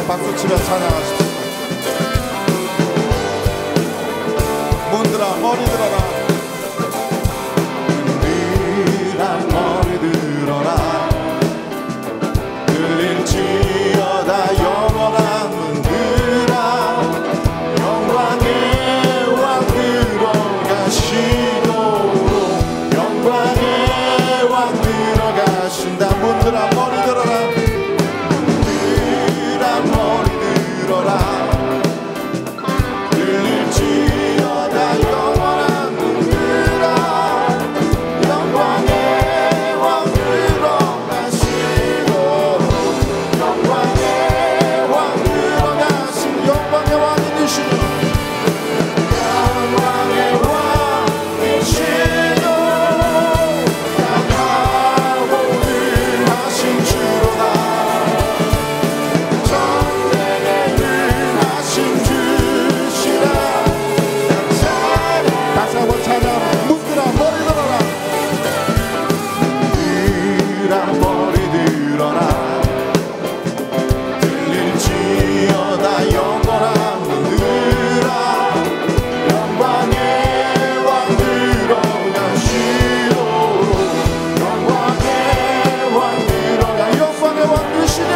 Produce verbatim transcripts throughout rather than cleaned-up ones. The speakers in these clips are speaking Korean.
박수치며 찬양하십시오. 문들아 머리 들어라. 문들아 머리 들어라. 들릴지어다 영원한 문들아. 영광의 왕 들어가시도록 영광의 왕 들어가신다. 문들아 머리 들어라. 문들아 머리 들어라. 들릴지어다 영원한 문들아. 영광의 왕 들어가시도록 영광의 왕 들어가신 영광의 왕이 되시는 영광의 왕 되시도록 강하고 능하신 주로다. 전쟁에 능하신 주시라. 다시 한번 찬양. 문들아 머리 들어라. 문들아 머리 들어라. 들릴지어다 영원한 문들아. 영광의 왕 들어가시도록 영광의 왕 들어가. 영광의 왕 되시려.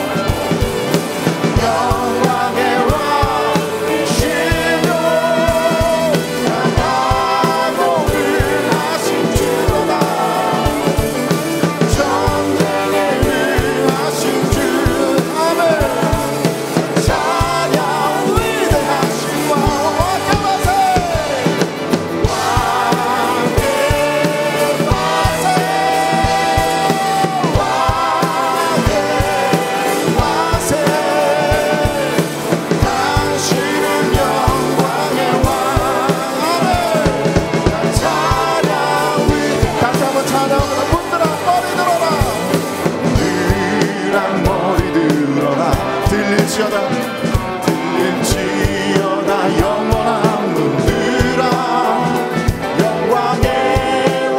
영광의 왕 되시려. 강하고 능하신 주로다. 전쟁에 능하신 주. 아멘. 찬양 위대하신 왕 왕께 파세. 왕께 파세. 왕께 파세. 당신은 영광의 왕. 아멘. 찬양 위. 다시 한번 찬양하면서 문들아 머리 들어라. 문들아 머리 들어라. 들릴지어다 들릴지어다 영원한 문들아. 영광의 왕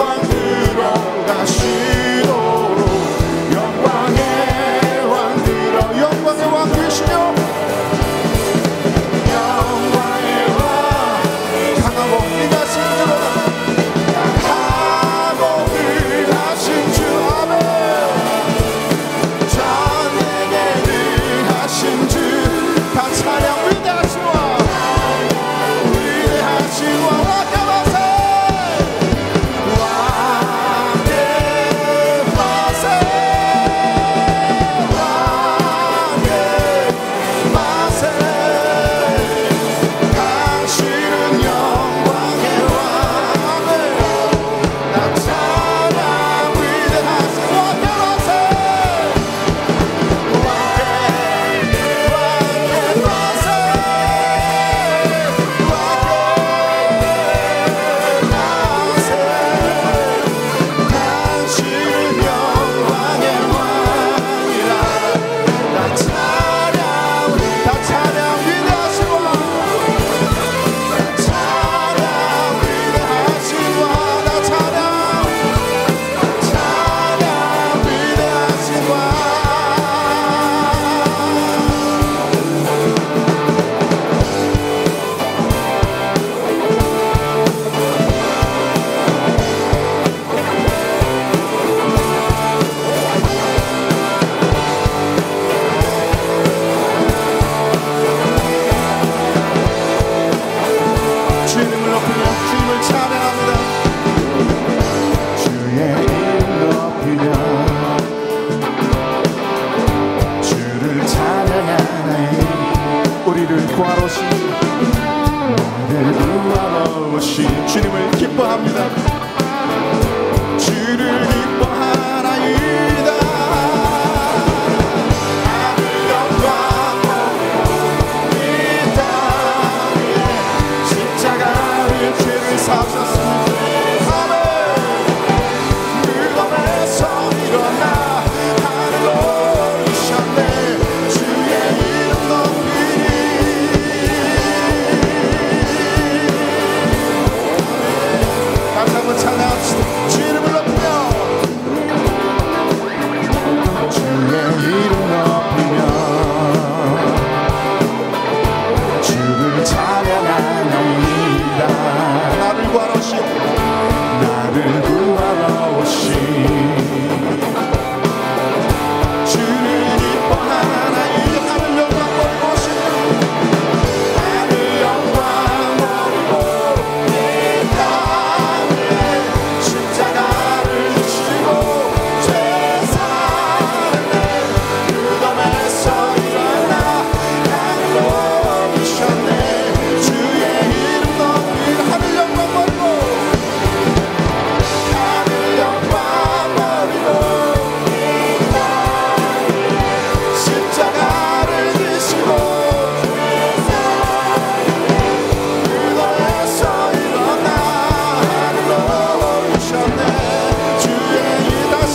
들어가시도록 영광의 왕 들어. 영광의 왕 되시며 영광의 왕 강하고 능하신 주로다. 강하고 능하신 주. 아멘. 전쟁에 능하신 주.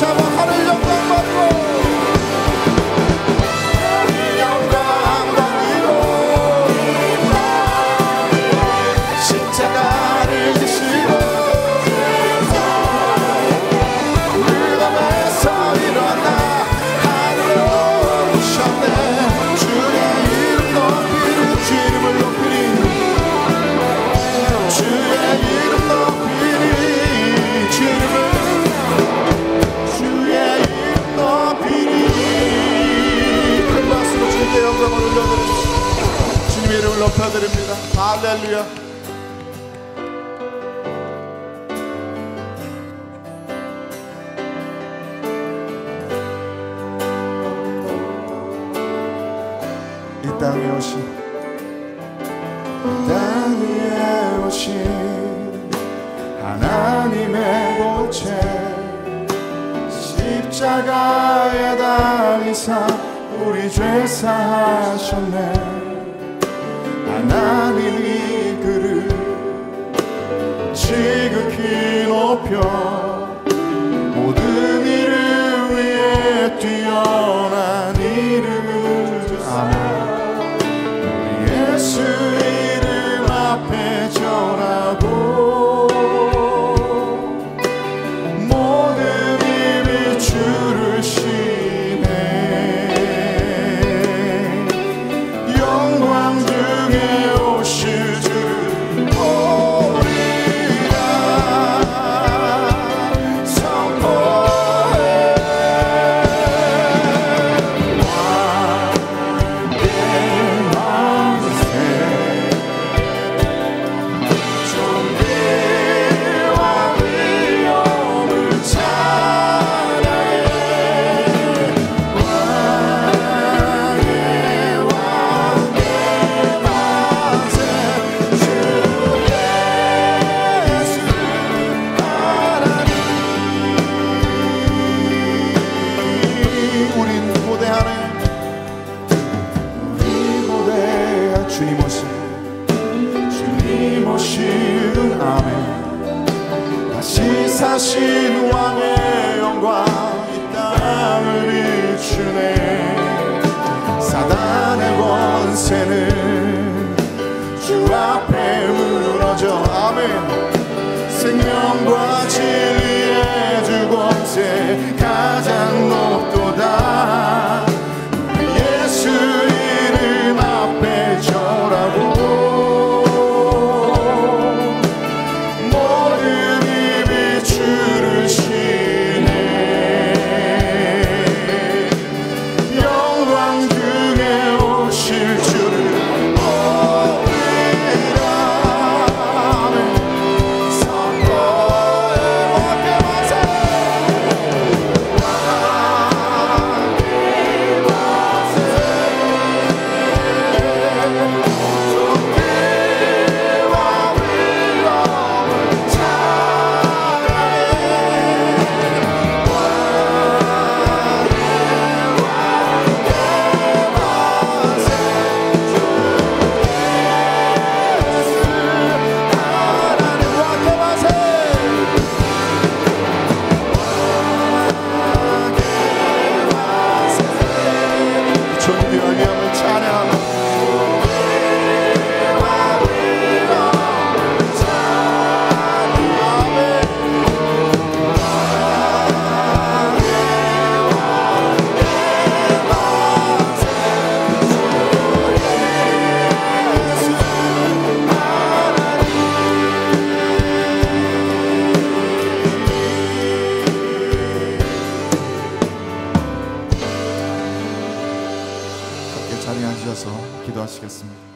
다시 한번 하늘 영광 받고 영광 받으로 십자가를 지시고 무덤에서 일어나 하늘로 오셨네. 주의 이름 높이리 주님을 높이리 주의 이름 높이리 주님을 주의 이름 높이리. 큰 박수로 주님께 영광을 올려드립니다. 주님의 이름을 높여드립니다. 할렐루야. 이 땅에 오신 이 땅에 오신 하나님의 본체 십자가에 달리사 우리 죄 사하셨네. 하나님이 그를 지극히 높여 모든 이름 위에 뛰어난 이름을 아멘. 예수 이름 앞에 절하고 모든 입이 주를 쉬네. 영광 중에 오실 주를 우리가 선포해. 사신 왕의 영광 이 땅을 비추네. 사단의 권세는 주 앞에 무너져 아멘. 생명과 진리의 주 권세 가장 높도다. 우리 예수 이름 앞에 절하고 주를 쉬네. 영광 중에 오실 주를 우리가 선포해. 와께마세 자리에 앉으셔서 기도하시겠습니다.